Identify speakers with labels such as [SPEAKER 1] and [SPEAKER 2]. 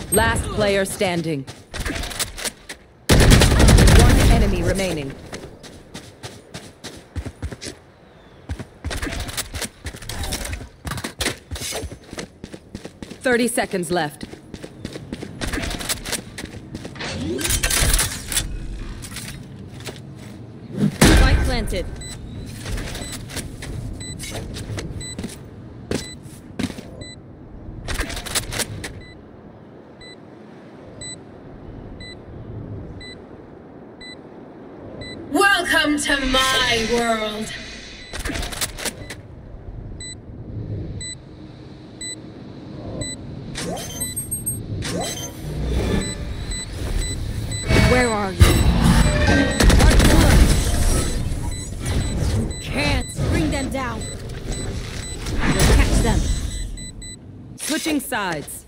[SPEAKER 1] Last player standing. One enemy remaining. "30 seconds left.
[SPEAKER 2] Spike planted.
[SPEAKER 3] Welcome to my world.
[SPEAKER 2] Where are you? Can't bring them down. We'll catch them.
[SPEAKER 1] Switching sides.